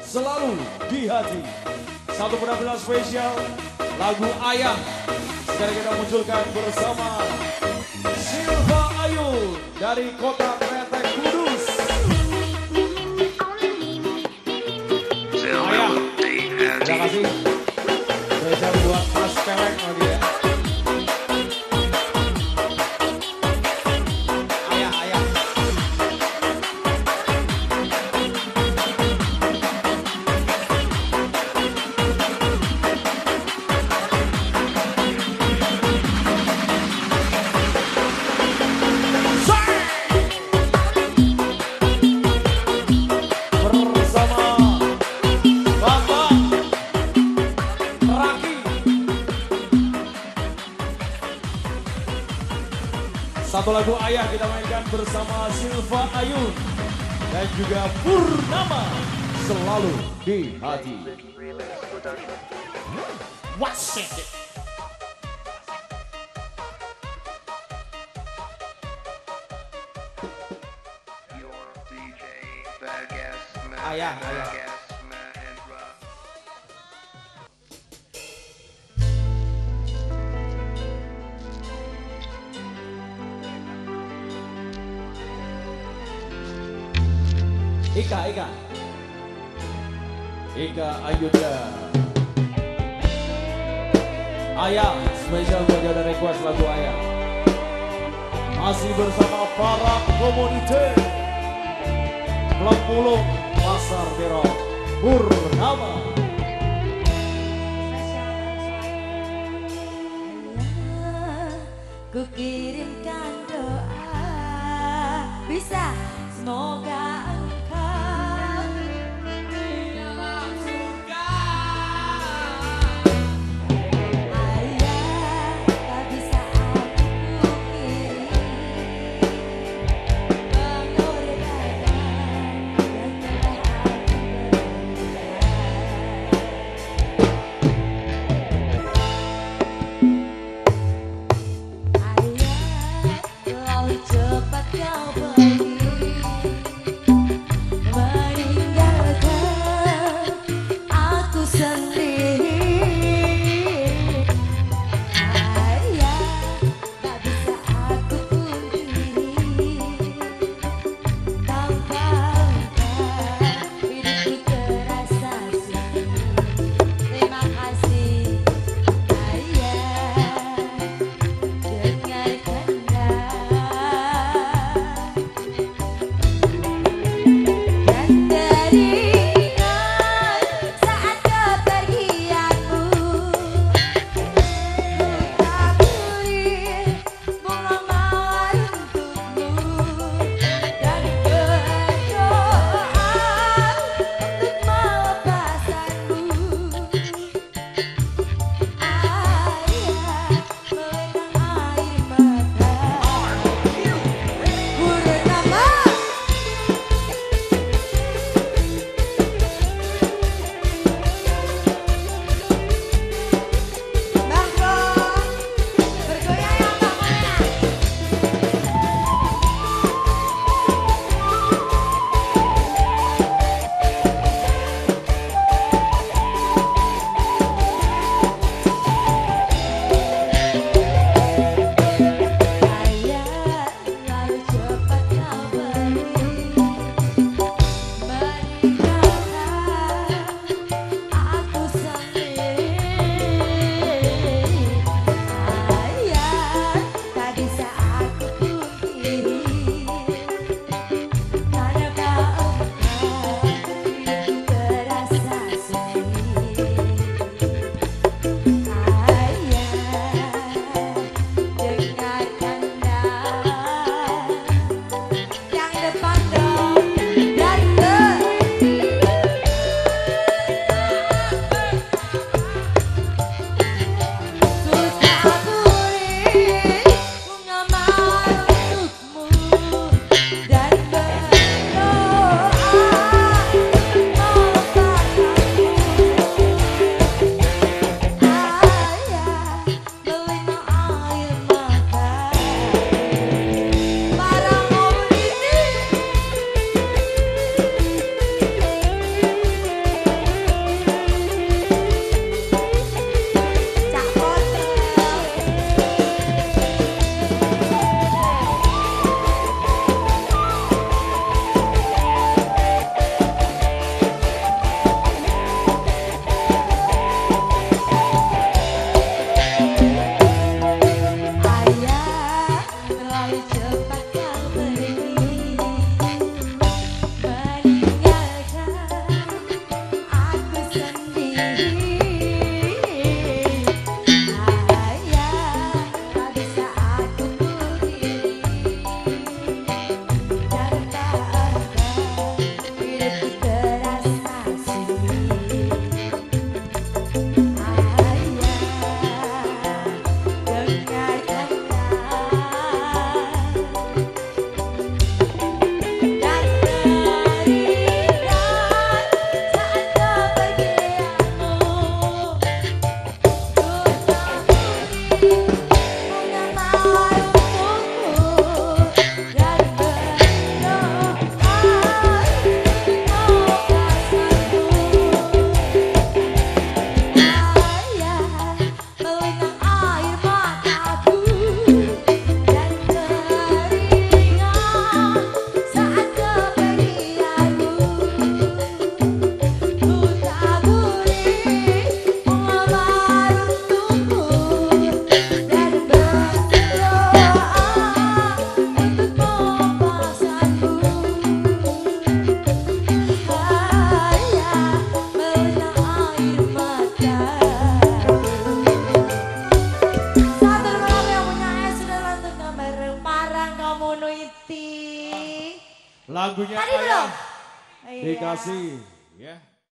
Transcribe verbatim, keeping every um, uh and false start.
selalu di hati. Satu penampilan spesial lagu Ayah. Sekarang kita munculkan bersama Silva Ayu dari kota Kretek Kudus. Ayah, terima kasih. Spesial buat Mas Pelek lagi ya. Satu lagu Ayah kita mainkan bersama Silva Ayun dan juga Purnama, selalu di hati. What's it? Ayah, ayah. Ika, Ika, Ika Ayunda. Ayah, spesial buat ada request lagu Ayah. Masih bersama para komunitas Blok Mulung, Pasar Berok, Purnama. Ku kirimkan doa, bisa semoga Jadi belum? Ayah Iya. dikasih ya.